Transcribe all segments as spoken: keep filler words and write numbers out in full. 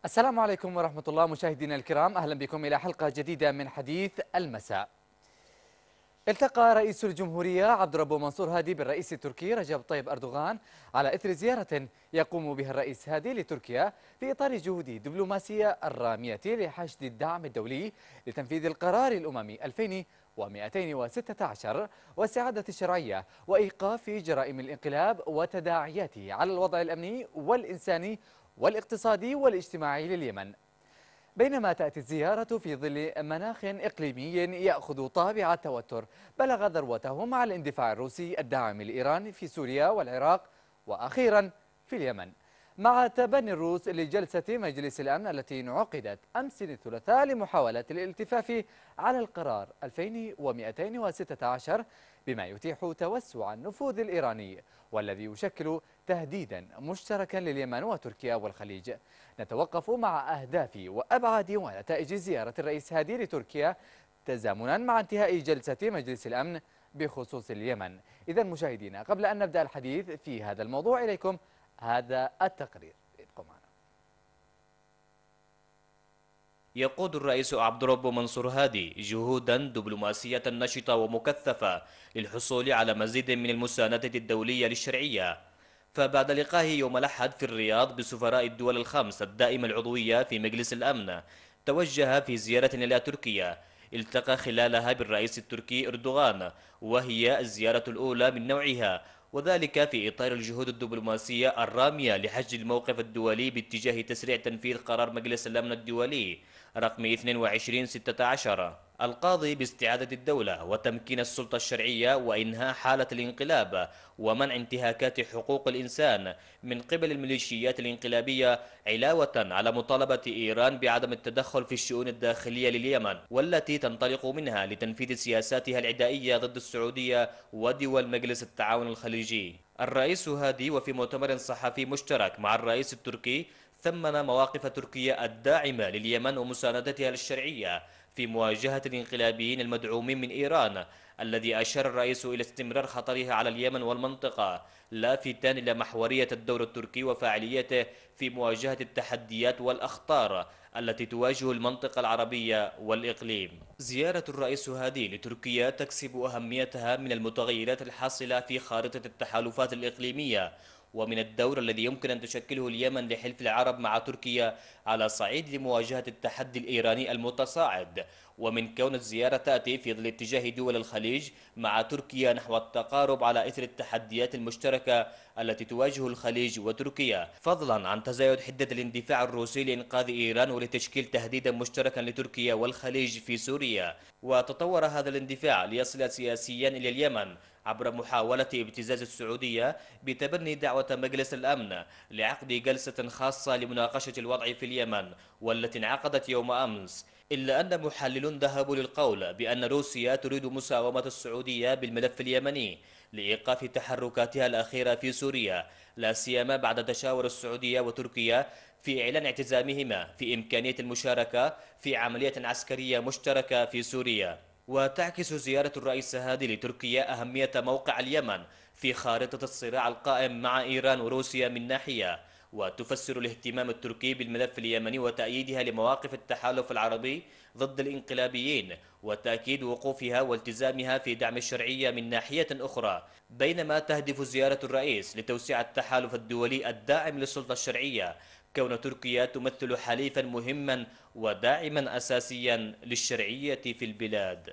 السلام عليكم ورحمة الله مشاهدينا الكرام، أهلا بكم إلى حلقة جديدة من حديث المساء. التقى رئيس الجمهورية عبد الرب منصور هادي بالرئيس التركي رجب طيب أردوغان على إثر زيارة يقوم بها الرئيس هادي لتركيا في إطار جهود الدبلوماسية الرامية لحشد الدعم الدولي لتنفيذ القرار الأممي ألفين ومئتين وستة عشر واستعادة الشرعية وإيقاف جرائم الانقلاب وتداعياته على الوضع الأمني والإنساني والاقتصادي والاجتماعي لليمن. بينما تأتي الزيارة في ظل مناخ إقليمي يأخذ طابع التوتر بلغ ذروته مع الاندفاع الروسي الداعم لإيران في سوريا والعراق وأخيرا في اليمن، مع تبني الروس لجلسة مجلس الأمن التي انعقدت أمس الثلاثاء لمحاولة الالتفاف على القرار ألفين ومئتين وستة عشر بما يتيح توسع النفوذ الإيراني والذي يشكل تهديدا مشتركا لليمن وتركيا والخليج. نتوقف مع أهداف وأبعاد ونتائج زيارة الرئيس هادي لتركيا تزامنا مع انتهاء جلسة مجلس الأمن بخصوص اليمن. إذا مشاهدينا، قبل أن نبدأ الحديث في هذا الموضوع إليكم هذا التقرير. ابقوا معنا. يقود الرئيس عبد الرب منصور هادي جهودا دبلوماسية نشطة ومكثفة للحصول على مزيد من المساندة الدولية للشرعية. فبعد لقائه يوم الأحد في الرياض بسفراء الدول الخمس الدائمة العضوية في مجلس الأمن، توجه في زيارة إلى تركيا التقى خلالها بالرئيس التركي أردوغان، وهي الزيارة الأولى من نوعها، وذلك في إطار الجهود الدبلوماسية الرامية لحشد الموقف الدولي باتجاه تسريع تنفيذ قرار مجلس الأمن الدولي رقم اثنين وعشرين ستة عشر القاضي باستعادة الدولة وتمكين السلطة الشرعية وإنهاء حالة الانقلاب ومنع انتهاكات حقوق الإنسان من قبل الميليشيات الانقلابية، علاوة على مطالبة إيران بعدم التدخل في الشؤون الداخلية لليمن والتي تنطلق منها لتنفيذ سياساتها العدائية ضد السعودية ودول مجلس التعاون الخليجي. الرئيس هادي وفي مؤتمر صحفي مشترك مع الرئيس التركي ثمن مواقف تركيا الداعمة لليمن ومساندتها للشرعية في مواجهة الانقلابيين المدعومين من إيران، الذي أشار الرئيس إلى استمرار خطرها على اليمن والمنطقة، لافتا إلى محورية الدور التركي وفاعليته في مواجهة التحديات والأخطار التي تواجه المنطقة العربية والإقليم. زيارة الرئيس هادي لتركيا تكسب أهميتها من المتغيرات الحاصلة في خارطة التحالفات الإقليمية ومن الدور الذي يمكن أن تشكله اليمن لحلف العرب مع تركيا على صعيد لمواجهة التحدي الإيراني المتصاعد، ومن كون الزيارة تأتي في ظل اتجاه دول الخليج مع تركيا نحو التقارب على إثر التحديات المشتركة التي تواجه الخليج وتركيا، فضلا عن تزايد حدة الاندفاع الروسي لإنقاذ إيران ولتشكيل تهديدا مشتركا لتركيا والخليج في سوريا. وتطور هذا الاندفاع ليصل سياسيا إلى اليمن عبر محاولة ابتزاز السعودية بتبني دعوة مجلس الأمن لعقد جلسة خاصة لمناقشة الوضع في اليمن والتي انعقدت يوم أمس، إلا أن محللون ذهبوا للقول بأن روسيا تريد مساومة السعودية بالملف اليمني لإيقاف تحركاتها الأخيرة في سوريا، لا سيما بعد تشاور السعودية وتركيا في إعلان اعتزامهما في إمكانية المشاركة في عملية عسكرية مشتركة في سوريا. وتعكس زيارة الرئيس هادي لتركيا أهمية موقع اليمن في خارطة الصراع القائم مع إيران وروسيا من ناحية، وتفسر الاهتمام التركي بالملف اليمني وتأييدها لمواقف التحالف العربي ضد الانقلابيين وتأكيد وقوفها والتزامها في دعم الشرعية من ناحية أخرى، بينما تهدف زيارة الرئيس لتوسيع التحالف الدولي الداعم للسلطة الشرعية، كون تركيا تمثل حليفا مهما وداعما أساسيا للشرعية في البلاد.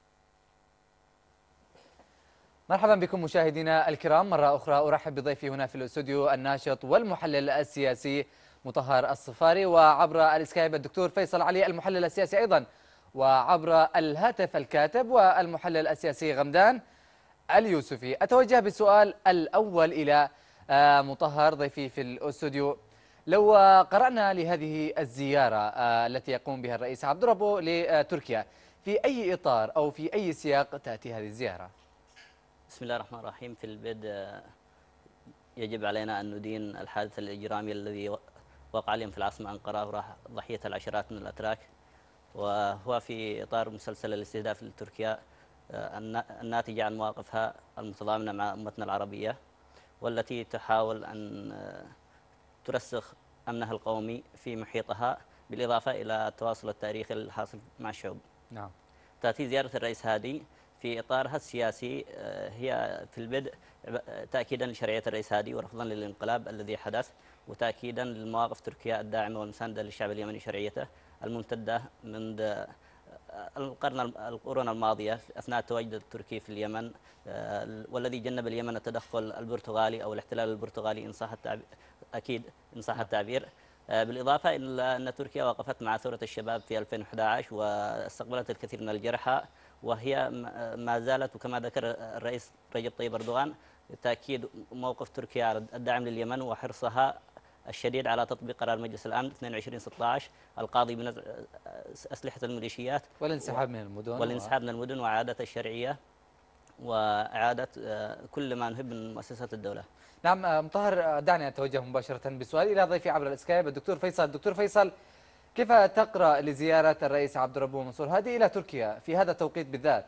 مرحبا بكم مشاهدينا الكرام مرة أخرى. أرحب بضيفي هنا في الاستوديو الناشط والمحلل السياسي مطهر الصفاري، وعبر السكايب الدكتور فيصل علي المحلل السياسي أيضا، وعبر الهاتف الكاتب والمحلل السياسي غمدان اليوسفي. أتوجه بالسؤال الأول إلى آه، مطهر ضيفي في الاستوديو. لو آه، قرأنا لهذه الزيارة آه، التي يقوم بها الرئيس عبد الربو لتركيا، في أي إطار أو في أي سياق تأتي هذه الزيارة؟ بسم الله الرحمن الرحيم. في البدء يجب علينا أن ندين الحادث الإجرامي الذي وقع اليوم في العاصمة أنقرة وراح ضحية العشرات من الأتراك، وهو في إطار مسلسل الاستهداف لتركيا الناتجة عن مواقفها المتضامنة مع أمتنا العربية، والتي تحاول أن ترسخ أمنها القومي في محيطها، بالإضافة إلى التواصل التاريخي الحاصل مع الشعوب. نعم. تأتي زيارة الرئيس هادي في إطارها السياسي، هي في البدء تأكيدا لشرعية الرئيس هادي ورفضا للانقلاب الذي حدث، وتأكيدا للمواقف تركيا الداعمة والمساندة للشعب اليمني شرعيته الممتدة منذ القرن القرون الماضية أثناء التواجد التركي في اليمن، والذي جنب اليمن التدخل البرتغالي أو الاحتلال البرتغالي إن صح التعبير، أكيد إن صح التعبير. بالإضافة إلى أن تركيا وقفت مع ثورة الشباب في ألفين وأحد عشر واستقبلت الكثير من الجرحى، وهي ما زالت، وكما ذكر الرئيس رجب طيب أردوغان، تأكيد موقف تركيا على الدعم لليمن وحرصها الشديد على تطبيق قرار مجلس الأمن اثنين وعشرين ستة عشر القاضي بنزع أسلحة الميليشيات والانسحاب من المدن والانسحاب من المدن وإعادة الشرعية وإعادة كل ما نهب من مؤسسات الدولة. نعم مطهر، دعني أتوجه مباشرة بسؤال إلى ضيفي عبر الإسكايب الدكتور فيصل. دكتور فيصل، كيف تقرأ لزيارة الرئيس عبد الرب منصور هادي إلى تركيا في هذا التوقيت بالذات؟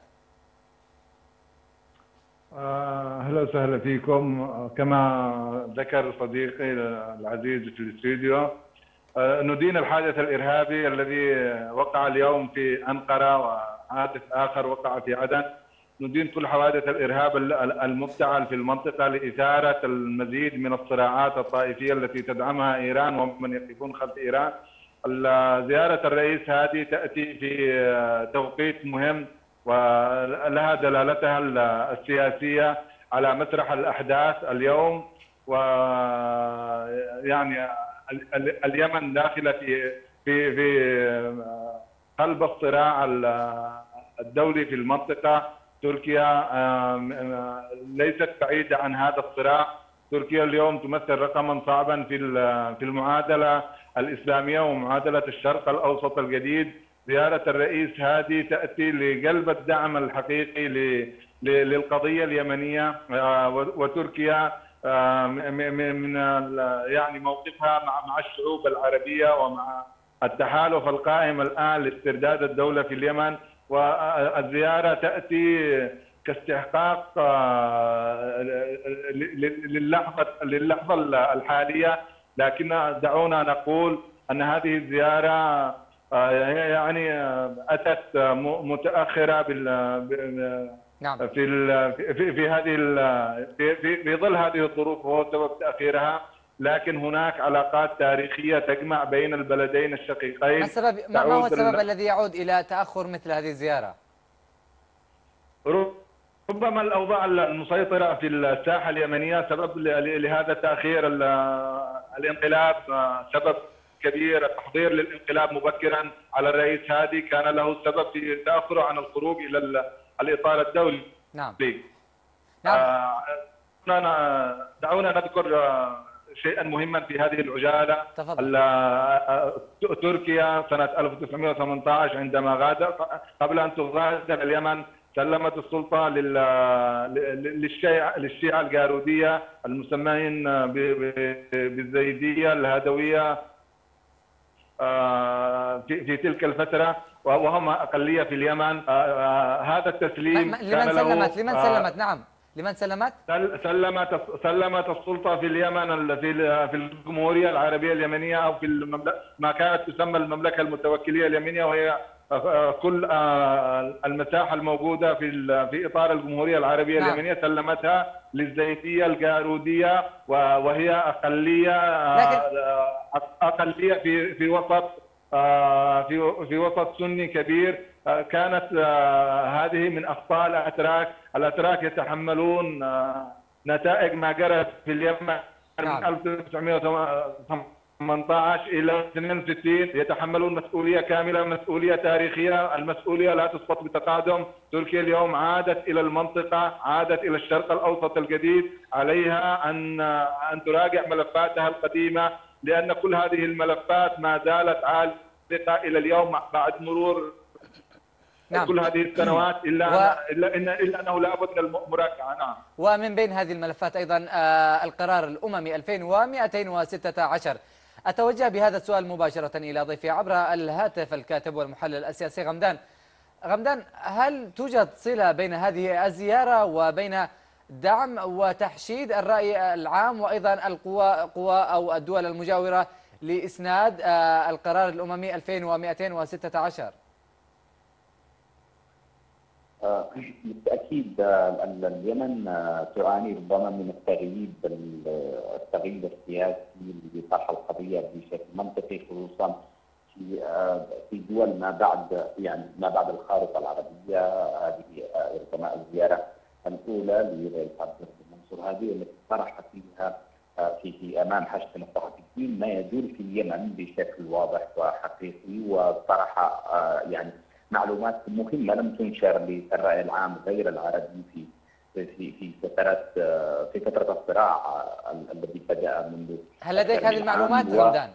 أهلا وسهلا فيكم. كما ذكر صديقي العزيز في الاستوديو، ندين الحادث الإرهابي الذي وقع اليوم في أنقرة وحادث آخر وقع في عدن. ندين كل حوادث الإرهاب المفتعل في المنطقة لإثارة المزيد من الصراعات الطائفية التي تدعمها إيران ومن يقفون خلف إيران. زيارة الرئيس هادي تأتي في توقيت مهم ولها دلالتها السياسية على مسرح الأحداث اليوم، ويعني اليمن داخلة في في في قلب الصراع الدولي في المنطقة. تركيا ليست بعيدة عن هذا الصراع. تركيا اليوم تمثل رقما صعبا في في المعادلة الإسلامية ومعادلة الشرق الأوسط الجديد. زيارة الرئيس هادي تأتي لقلب الدعم الحقيقي للقضية اليمنية، وتركيا من يعني موقفها مع مع الشعوب العربية ومع التحالف القائم الآن لاسترداد الدولة في اليمن. والزيارة تأتي كاستحقاق للحظة للحظة الحالية، لكن دعونا نقول أن هذه الزيارة يعني أتت متأخرة بال نعم. في في في هذه في في ظل هذه الظروف وهو سبب تأخيرها، لكن هناك علاقات تاريخية تجمع بين البلدين الشقيقين. ما السبب ما هو السبب الذي يعود إلى تأخر مثل هذه الزيارة؟ ربما الأوضاع المسيطرة في الساحة اليمنية سبب لهذا التأخير. الانقلاب سبب كبير، التحضير للانقلاب مبكرا على الرئيس هادي كان له سبب في تأخره عن الخروج إلى الإطار الدولي. نعم. نعم. دعونا نذكر شيئا مهما في هذه العجالة. تفضل. تركيا سنة ألف وتسعمئة وثمانية عشر عندما غادر، قبل أن تغادر اليمن، سلمت السلطة للشيعة للشيعة الجارودية المسمين بالزيدية الهدوية في في تلك الفترة، وهم أقلية في اليمن. هذا التسليم لمن سلمت؟ لمن سلمت؟ نعم، لمن سلمت؟ سلمت سلمت السلطة في اليمن في في الجمهورية العربية اليمنية، أو في المملكة ما كانت تسمى المملكة المتوكلية اليمنية، وهي كل المساحة الموجودة في في إطار الجمهورية العربية نعم. اليمنية سلمتها للزيدية الجارودية، وهي أقلية لكن... أقلية في في وسط في في وسط سني كبير. كانت هذه من أخطاء الأتراك. الأتراك يتحملون نتائج ما جرى في اليمن نعم. من ألف وتسعمئة وثمانية عشر إلى اثنين وستين، يتحملون مسؤولية كاملة، مسؤولية تاريخية. المسؤولية لا تسقط بتقادم. تركيا اليوم عادت إلى المنطقة، عادت إلى الشرق الأوسط الجديد. عليها أن أن تراجع ملفاتها القديمة، لأن كل هذه الملفات ما زالت عالقة إلى اليوم بعد مرور نعم. كل هذه السنوات، إلا و... إلا إن إلا أنه لابد من المراجعة. نعم. ومن بين هذه الملفات أيضا آه القرار الأممي ألفين ومئتين وستة عشر. أتوجه بهذا السؤال مباشرة إلى ضيفي عبر الهاتف الكاتب والمحلل السياسي غمدان. غمدان، هل توجد صلة بين هذه الزيارة وبين دعم وتحشيد الرأي العام وأيضا القوى قوى أو الدول المجاورة لإسناد آه، القرار الأممي ألفين ومئتين وستة عشر؟ آه، بالتأكيد آه، أن اليمن آه، تعاني ربما من التغييب التغييب السياسي لطرح القضية بشكل منطقي، خصوصا في آه، في دول ما بعد يعني ما بعد الخارطة العربية. هذه آه، ربما الزيارة الأولى لرئيس عبد الربه منصور هادي التي طرح فيها آه، في في أمام حشد الصحفيين ما يدور في اليمن بشكل واضح وحقيقي، وطرح آه، يعني معلومات مهمه لم تنشر للراي العام غير العربي في في في فترات في فتره الصراع الذي بدا منذ. هل لديك هذه المعلومات و... غمدان؟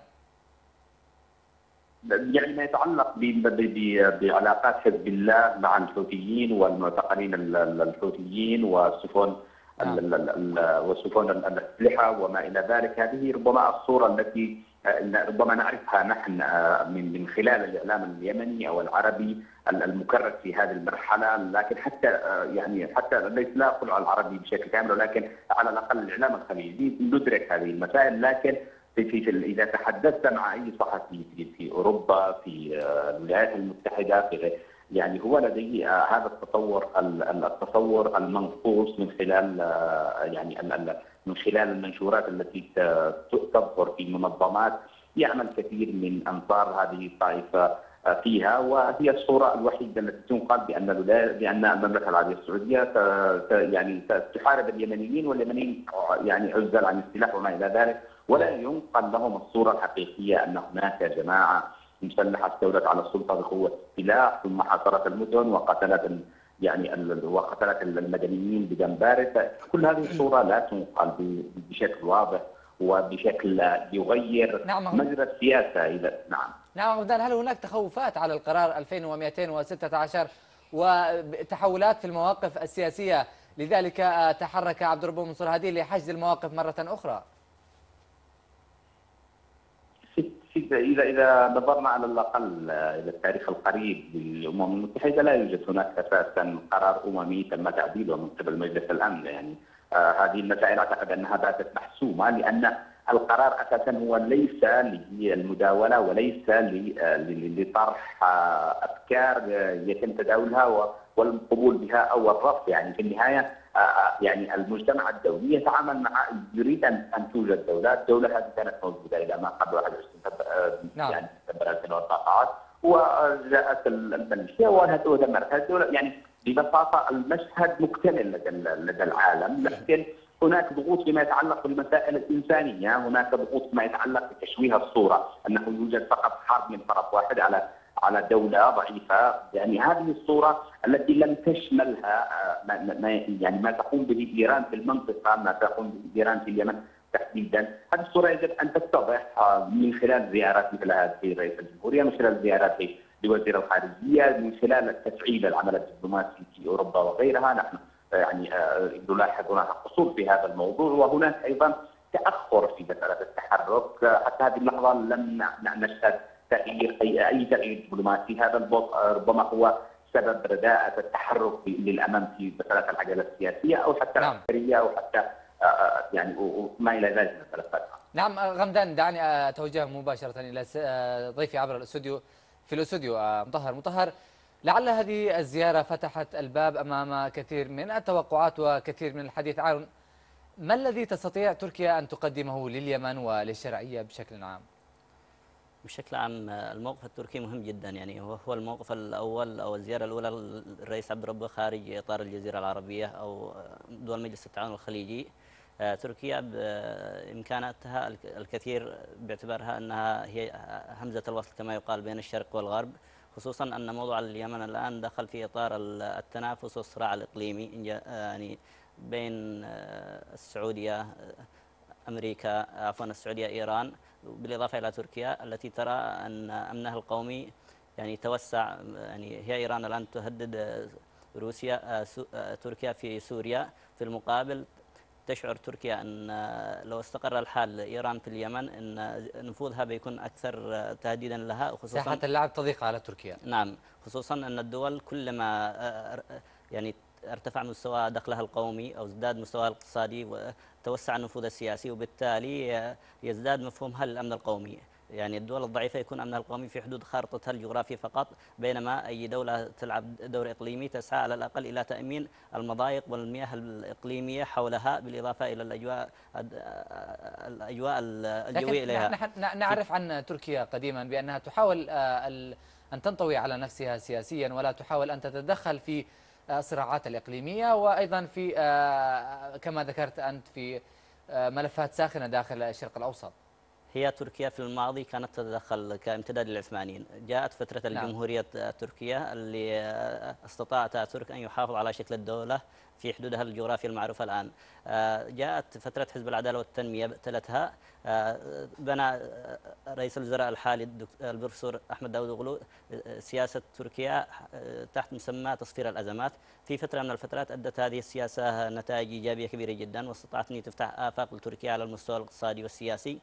يعني ما يتعلق بعلاقات حزب الله مع الحوثيين والمعتقلين الحوثيين والسفن والسفن الاسلحه وما الى ذلك، هذه ربما الصوره التي ربما نعرفها نحن من من خلال الاعلام اليمني او العربي المكرس في هذه المرحله، لكن حتى يعني حتى ليس لا اقول على العربي بشكل كامل، ولكن على الاقل الاعلام الخليجي ندرك هذه المسائل. لكن في في اذا تحدثت مع اي صحفي في في اوروبا، في الولايات المتحده، في يعني هو لديه هذا التطور التصور المنقوص من خلال يعني من خلال المنشورات التي تظهر في منظمات يعمل كثير من انصار هذه الطائفه فيها، وهي الصوره الوحيده التي تنقل بان بان المملكه العربيه السعوديه يعني تحارب اليمنيين، واليمنيين يعني عزل عن السلاح وما الى ذلك، ولا ينقل لهم الصوره الحقيقيه ان هناك جماعه مسلحه استولت على السلطه بقوه السلاح ثم حاصرت المدن وقتلت يعني وقتلت المدنيين بدم بارد. كل هذه الصوره لا تنقل بشكل واضح وبشكل يغير نعم. مجرى السياسه. الى نعم نعم غمدان، هل هناك تخوفات على القرار ألفين ومئتين وستة عشر وتحولات في المواقف السياسيه، لذلك تحرك عبد الربه منصور هادي لحشد المواقف مره اخرى؟ إذا إذا نظرنا على الأقل إلى التاريخ القريب للأمم المتحدة، لا يوجد هناك أساسا قرار أممي تم تعديله من قبل مجلس الأمن. يعني آه هذه المسائل أعتقد أنها باتت محسومة، لأن القرار أساسا هو ليس للمداولة وليس لطرح أفكار يتم تداولها والقبول بها أو الرفض. يعني في النهاية يعني المجتمع الدولي يتعامل مع يريد ان ان توجد دوله، الدوله هذه كانت موجوده الى ما قبل واحد وعشرين نعم. يعني سبتمبر ألفين وأربعة عشر، وجاءت الميليشيا ودمرتها الدوله. يعني ببساطه المشهد مكتمل لدى لدى العالم، لكن هناك ضغوط فيما يتعلق بالمسائل الانسانيه، هناك ضغوط فيما يتعلق بتشويه الصوره انه يوجد فقط حرب من طرف واحد على على دولة ضعيفة. يعني هذه الصورة التي لم تشملها ما يعني ما تقوم به إيران في المنطقة، ما تقوم به إيران في اليمن تحديدا، هذه الصورة يجب أن تتضح من خلال زيارات مثل هذه رئيس الجمهورية، من خلال زيارات لوزير الخارجية، من خلال تفعيل العمل الدبلوماسي في أوروبا وغيرها. نحن يعني نلاحظ هناك قصور في هذا الموضوع، وهناك أيضا تأخر في مسألة التحرك. حتى هذه اللحظة لم نشهد تغيير اي اي تغيير دبلوماسي. هذا ربما هو سبب رداءة التحرك للامام في مساله العجله السياسيه او حتى نعم. العسكريه او حتى يعني وما الى ذلك من الملفات. نعم غمدان، دعني اتوجه مباشره الى ضيفي عبر الاستوديو في الاستوديو مطهر. مطهر، لعل هذه الزياره فتحت الباب امام كثير من التوقعات وكثير من الحديث عن ما الذي تستطيع تركيا ان تقدمه لليمن وللشرعيه بشكل عام. بشكل عام الموقف التركي مهم جدا، يعني هو الموقف الاول او الزياره الاولى للرئيس عبد الربه خارج اطار الجزيره العربيه او دول مجلس التعاون الخليجي. تركيا بامكاناتها الكثير باعتبارها انها هي همزه الوصل كما يقال بين الشرق والغرب، خصوصا ان موضوع اليمن الان دخل في اطار التنافس والصراع الاقليمي يعني بين السعوديه امريكا عفوا السعوديه ايران، بالاضافه الى تركيا التي ترى ان امنها القومي يعني توسع. يعني هي ايران الان تهدد روسيا تركيا في سوريا، في المقابل تشعر تركيا ان لو استقر الحال لايران في اليمن ان نفوذها بيكون اكثر تهديدا لها، خصوصا ساحه اللعب تضيق على تركيا. نعم، خصوصا ان الدول كلما يعني ارتفع مستوى دخلها القومي أو ازداد مستواها الاقتصادي وتوسع النفوذ السياسي، وبالتالي يزداد مفهومها للأمن القومي. يعني الدول الضعيفة يكون أمنها القومي في حدود خارطتها الجغرافية فقط، بينما أي دولة تلعب دور إقليمي تسعى على الأقل إلى تأمين المضايق والمياه الإقليمية حولها، بالإضافة إلى الأجواء الأجواء الجوية إليها. نحن نعرف عن تركيا قديما بأنها تحاول أن تنطوي على نفسها سياسيا، ولا تحاول أن تتدخل في الصراعات الإقليمية، وأيضا في كما ذكرت أنت في ملفات ساخنة داخل الشرق الأوسط. هي تركيا في الماضي كانت تتدخل كامتداد للعثمانيين. جاءت فترة الجمهورية التركية اللي استطاع اتاتورك أن يحافظ على شكل الدولة في حدودها الجغرافية المعروفة الآن. جاءت فترة حزب العدالة والتنمية ابتلتها. بنى رئيس الوزراء الحالي البروفيسور أحمد داود أوغلو سياسة تركيا تحت مسمى تصفير الأزمات. في فترة من الفترات أدت هذه السياسة نتائج إيجابية كبيرة جدا، واستطاعت أن تفتح آفاق لتركيا على المستوى الاقتصادي والسياسي.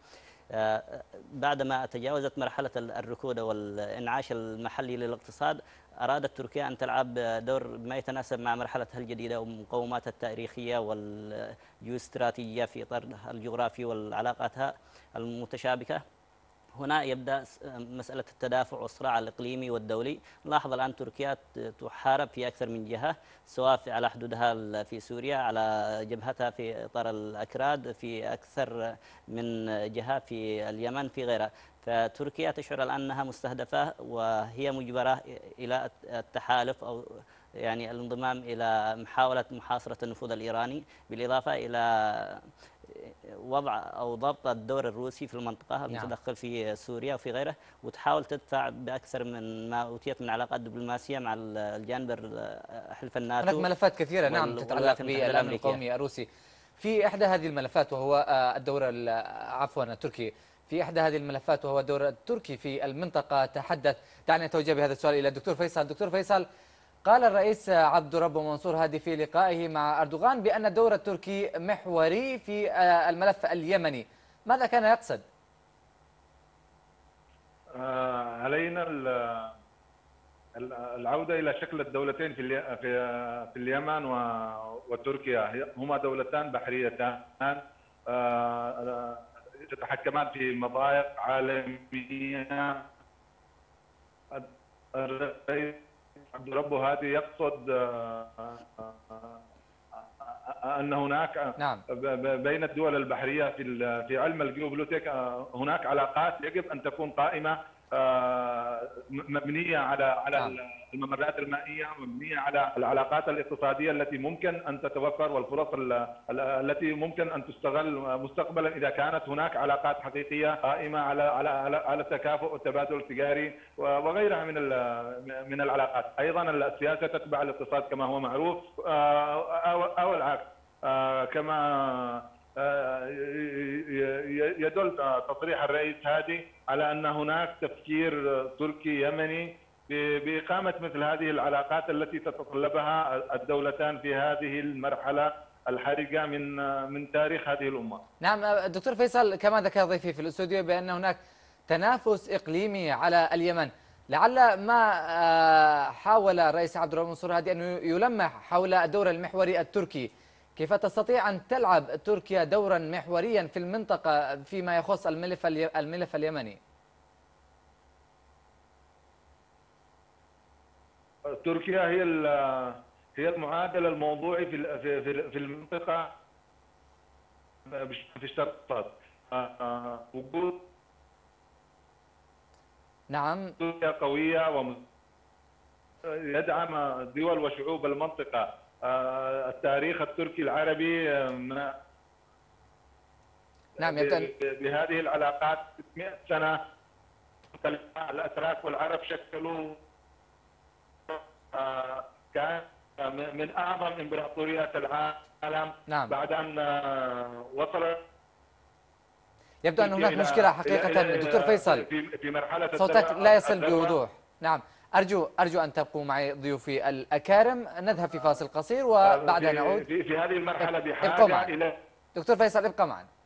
بعدما تجاوزت مرحلة الركود والإنعاش المحلي للاقتصاد، أرادت تركيا أن تلعب دور ما يتناسب مع مرحلتها الجديدة ومقوماتها التاريخية والجيوستراتيجية في إطار الجغرافي والعلاقاتها المتشابكة. هنا يبدأ مسألة التدافع والصراع الإقليمي والدولي. نلاحظ الآن تركيا تحارب في أكثر من جهة، سواء على حدودها في سوريا، على جبهتها في إطار الأكراد، في أكثر من جهة في اليمن، في غيرها. فتركيا تشعر الآن أنها مستهدفة، وهي مجبرة إلى التحالف أو يعني الانضمام إلى محاولة محاصرة النفوذ الإيراني، بالإضافة إلى وضع أو ضبط الدور الروسي في المنطقة المتدخل في سوريا وفي غيره، وتحاول تدفع بأكثر من ما أوتيت من علاقات دبلوماسية مع الجانب حلف الناتو. هناك ملفات كثيرة نعم تتعلق بالأمن القومي الروسي. في إحدى هذه الملفات وهو الدور عفوا التركي، في إحدى هذه الملفات وهو الدور التركي في المنطقة تحدث. دعني أتوجه بهذا السؤال إلى الدكتور فيصل. دكتور فيصل، قال الرئيس عبد ربه منصور هادي في لقائه مع أردوغان بأن الدور التركي محوري في الملف اليمني، ماذا كان يقصد؟ علينا العودة إلى شكل الدولتين في في اليمن وتركيا. هما دولتان بحريتان تتحكمان في مضايق عالمية. الرئيس عبد ربه هادي يقصد ان هناك نعم. بين الدول البحريه في في علم الجيوبوليتيك هناك علاقات يجب ان تكون قائمه مبنيه على على الممرات المائيه، مبنيه على العلاقات الاقتصاديه التي ممكن ان تتوفر والفرص التي ممكن ان تستغل مستقبلا اذا كانت هناك علاقات حقيقيه قائمه على على على, على التكافؤ والتبادل التجاري وغيرها من من العلاقات. ايضا السياسه تتبع الاقتصاد كما هو معروف، او او العكس. كما يدل تصريح الرئيس هادي على ان هناك تفكير تركي يمني بإقامة مثل هذه العلاقات التي تتطلبها الدولتان في هذه المرحلة الحرجة من من تاريخ هذه الأمة. نعم دكتور فيصل، كما ذكر ضيفي في الاستوديو بأن هناك تنافس إقليمي على اليمن، لعل ما حاول الرئيس عبد الربه منصور هادي أن يلمح حول الدور المحوري التركي. كيف تستطيع أن تلعب تركيا دورا محوريا في المنطقة فيما يخص الملف الملف اليمني؟ تركيا هي هي المعادل الموضوعي في في في المنطقة في الشرق الأوسط. وجود نعم تركيا قوية ويدعم دول وشعوب المنطقة. التاريخ التركي العربي نعم يبدأ بهذه العلاقات ستمائة سنة. الأتراك والعرب شكلوا كان من أعظم إمبراطوريات العالم. نعم. بعد أن وصل يبدو أن هناك مشكلة حقيقة دكتور فيصل، في مرحلة صوتك لا يصل بوضوح. نعم أرجو أرجو أن تبقوا معي ضيوفي الأكارم، نذهب في فاصل قصير وبعدها نعود. في, في هذه المرحلة بحاجة إلى دكتور فيصل ابقى معنا.